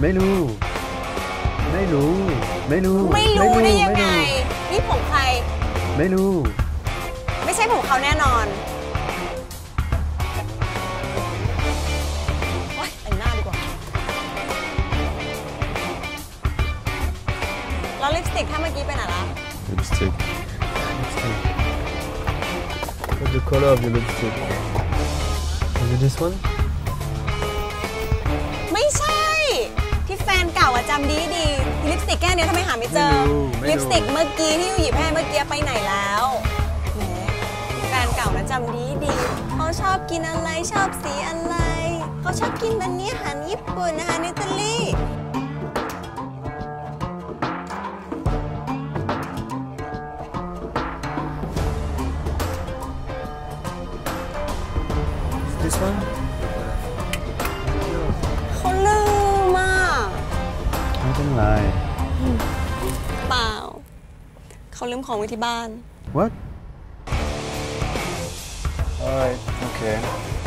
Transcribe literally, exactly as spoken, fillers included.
ไม่รู้ไม่รู้ไม่รู้ไม่รู้ได้ยังไงนี่ผมใครไม่รู้ไม่ใช่ผมเขาแน่นอนโอ๊ยแต่งหน้าดีกว่าแล้วลิปสติกถ้าเมื่อกี้ไปไหนละ lipstick lipstick what's the color of your lipstick is it this one ไม่ใช่ที่แฟนเก่าอะจำดีดีลิปสติกแก้วนี้ทำไมหาไม่เจอลิปสติกเมื่อกี้ที่อยู่หยิบให้เมื่อกี้ไปไหนแล้วแหมแฟนเก่านะจำดีดีเขาชอบกินอะไรชอบสีอะไรเขาชอบกินแบบนี้อาหารญี่ปุ่นอาหารอิตาลี this one เขาลืมอ่ะไม่เป็นไรเปล่าเขาลืมของไว้ที่บ้าน what alright okay